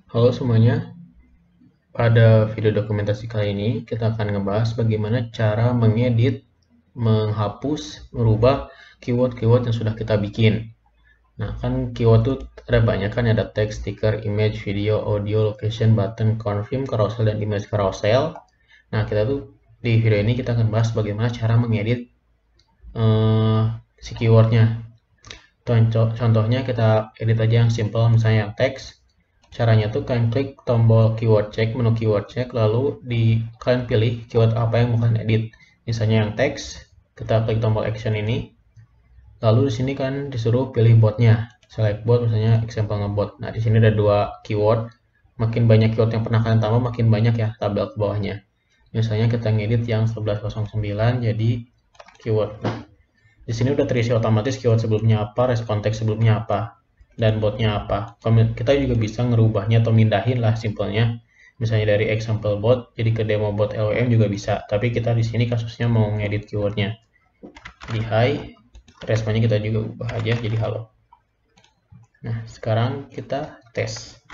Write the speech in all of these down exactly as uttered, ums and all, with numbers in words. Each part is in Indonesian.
Halo semuanya, pada video dokumentasi kali ini kita akan ngebahas bagaimana cara mengedit, menghapus, merubah keyword-keyword yang sudah kita bikin. Nah, kan keyword itu ada banyak kan, ada text, sticker, image, video, audio, location, button, confirm, carousel, dan image carousel. Nah, kita tuh di video ini kita akan bahas bagaimana cara mengedit uh, si keywordnya. Contoh, contohnya kita edit aja yang simple, misalnya yang text. Caranya tuh kalian klik tombol keyword check, menu keyword check, lalu di kalian pilih keyword apa yang mau kalian edit. Misalnya yang text, kita klik tombol action ini. Lalu di sini kan disuruh pilih botnya, select bot, misalnya example ngebot. Nah di sini ada dua keyword. Makin banyak keyword yang pernah kalian tambah, makin banyak ya tabel ke bawahnya. Misalnya kita ngedit yang sebelas nol sembilan jadi keyword. Nah, di sini udah terisi otomatis keyword sebelumnya apa, respon teks sebelumnya apa, dan botnya apa. Kita juga bisa ngerubahnya atau mindahin lah simpelnya. Misalnya dari example bot jadi ke demo bot L O M juga bisa. Tapi kita di sini kasusnya mau ngedit keywordnya. Di hi, responnya kita juga ubah aja jadi halo. Nah, sekarang kita tes.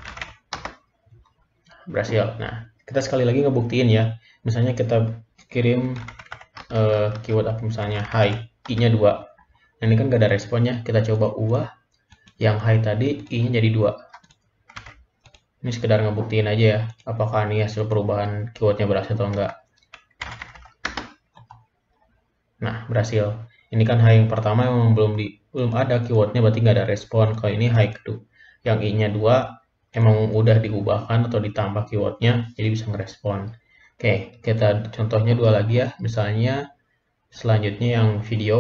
Berhasil. Nah, kita sekali lagi ngebuktiin ya. Misalnya kita kirim uh, keyword apa, misalnya hi, i-nya dua. Nah, ini kan gak ada responnya. Kita coba ubah yang hi tadi, i-nya jadi dua. Ini sekedar ngebuktiin aja ya, apakah ini hasil perubahan keywordnya berhasil atau enggak. Nah, berhasil. Ini kan hi yang pertama memang belum di belum ada keywordnya, berarti nggak ada respon. Kalau ini hi kedua, yang i-nya dua emang udah diubahkan atau ditambah keywordnya, jadi bisa ngerespon. Oke, kita contohnya dua lagi ya. Misalnya selanjutnya yang video,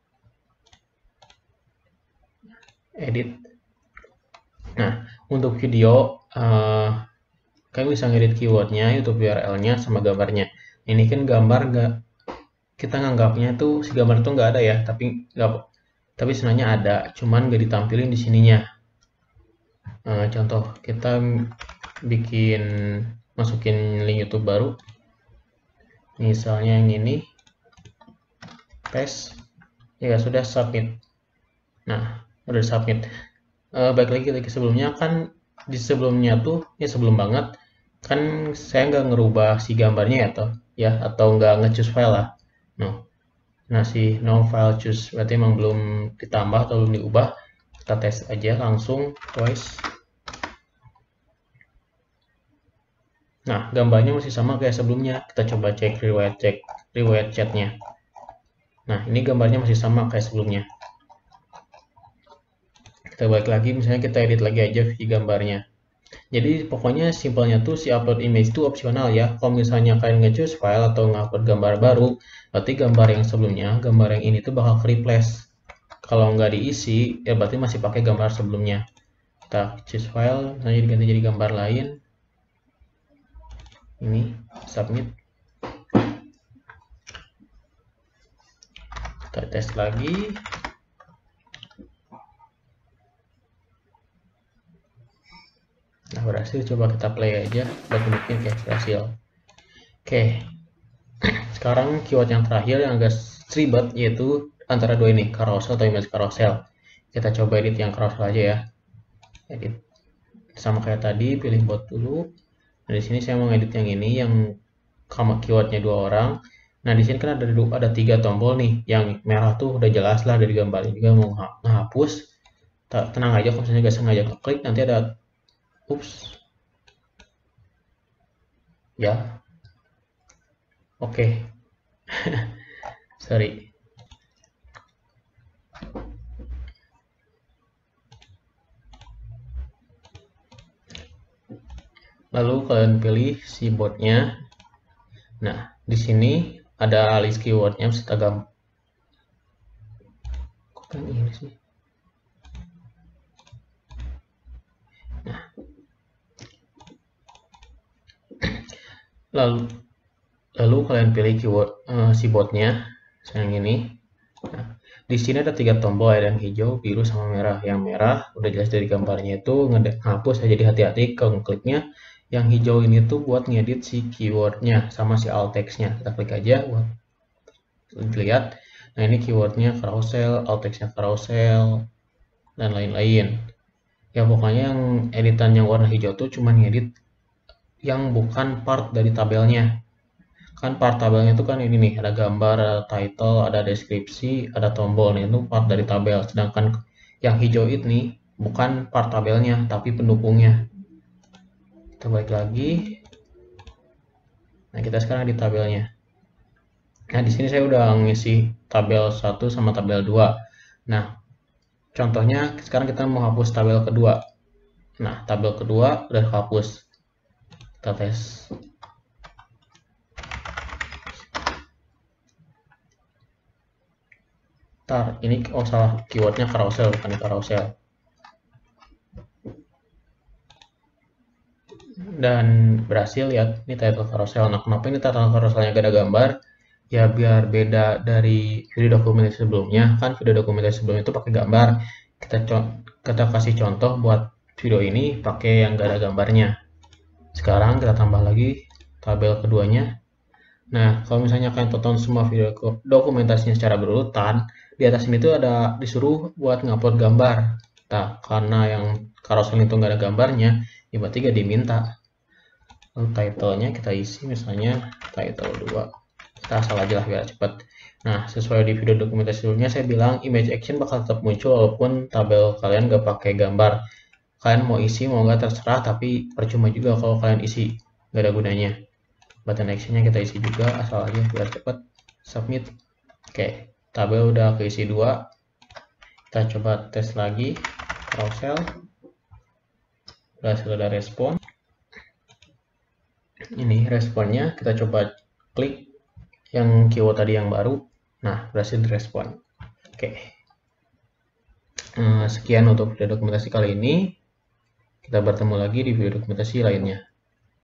edit. Nah, untuk video uh, kalian bisa ngedit keywordnya, YouTube U R L-nya, sama gambarnya. Ini kan gambar nggak, kita nganggapnya tuh si gambar itu nggak ada ya, tapi nggak, tapi sebenarnya ada, cuman nggak ditampilin di sininya. Uh, contoh, kita bikin masukin link YouTube baru, misalnya yang ini, paste, ya sudah submit. Nah, udah submit. Uh, balik lagi ke sebelumnya kan, di sebelumnya tuh ya sebelum banget kan saya nggak ngerubah si gambarnya ya, atau ya atau nggak nge-choose file lah. No. Nah, si no file choose berarti emang belum ditambah atau belum diubah. Kita tes aja langsung twice. Nah, gambarnya masih sama kayak sebelumnya. Kita coba cek riwayat cek riwayat chatnya. Nah, ini gambarnya masih sama kayak sebelumnya. Kita balik lagi, misalnya kita edit lagi aja si gambarnya. Jadi pokoknya simpelnya tuh si upload image itu opsional ya. Kalau misalnya kalian nge-choose file atau nge-upload gambar baru, berarti gambar yang sebelumnya, gambar yang ini tuh bakal replace. Kalau nggak diisi, ya berarti masih pakai gambar sebelumnya. Kita choose file, misalnya diganti jadi gambar lain. Ini, submit. Kita tes lagi. Nah, berhasil. Coba kita play aja buat bikin kayak berhasil. Oke, sekarang keyword yang terakhir yang agak ribet yaitu antara dua ini, carousel atau image carousel. Kita coba edit yang carousel aja ya. Edit sama kayak tadi, pilih bot dulu. Nah, di sini saya mau edit yang ini, yang keywordnya dua orang. Nah, di sini kan ada ada tiga tombol nih. Yang merah tuh udah jelas lah dari gambarnya juga mau ngehapus. Tenang aja, kalau misalnya gak sengaja klik, nanti ada ups ya, oke. Okay. Sorry. Lalu kalian pilih si botnya. Nah, di sini ada list keywordnya serta gambar. Kok kan ini sih? Nah, lalu lalu kalian pilih keyword uh, si botnya, yang ini. Nah, di sini ada tiga tombol, ada yang hijau, biru, sama merah. Yang merah udah jelas dari gambarnya itu ngehapus ya, jadi hati-hati kalau ngekliknya. Yang hijau ini tuh buat ngedit si keywordnya sama si alt text-nya. Kita klik aja buat lihat. Nah, ini keywordnya carousel, alt text-nya carousel, dan lain-lain. Ya pokoknya yang editan yang warna hijau tuh cuma ngedit yang bukan part dari tabelnya. Kan part tabelnya itu kan ini nih, ada gambar, ada title, ada deskripsi, ada tombol. Nih itu part dari tabel. Sedangkan yang hijau ini bukan part tabelnya, tapi pendukungnya. Kita balik lagi. Nah, kita sekarang di tabelnya. Nah, di sini saya udah ngisi tabel satu sama tabel dua. Nah, contohnya sekarang kita mau hapus tabel kedua. Nah, tabel kedua udah hapus. Kita tes. Ntar, ini oh salah, keywordnya carousel, bukan carousel. Dan berhasil ya, ini title carousel. Nah, kenapa ini title carouselnya gak ada gambar? Ya biar beda dari video dokumentasi sebelumnya. Kan video dokumentasi sebelumnya itu pakai gambar. Kita kita kasih contoh buat video ini pakai yang gak ada gambarnya. Sekarang kita tambah lagi tabel keduanya. Nah, kalau misalnya kalian tonton semua video dokumentasinya secara berurutan, di atas ini tuh ada disuruh buat ngupload gambar. Nah, karena yang carousel itu nggak ada gambarnya, ya berarti nggak diminta. Lalu title-nya kita isi misalnya title dua. Kita asal aja lah biar cepet. Nah, sesuai di video dokumentasi sebelumnya saya bilang image action bakal tetap muncul walaupun tabel kalian nggak pakai gambar. Kalian mau isi mau nggak terserah, tapi percuma juga kalau kalian isi, nggak ada gunanya. Button actionnya kita isi juga asal aja biar cepet. Submit. Oke, tabel udah keisi dua. Kita coba tes lagi carousel. Berhasil ada respon. Ini responnya, kita coba klik yang keyword tadi yang baru. Nah, berhasil direspon. Oke. Sekian untuk video dokumentasi kali ini. Kita bertemu lagi di video dokumentasi lainnya.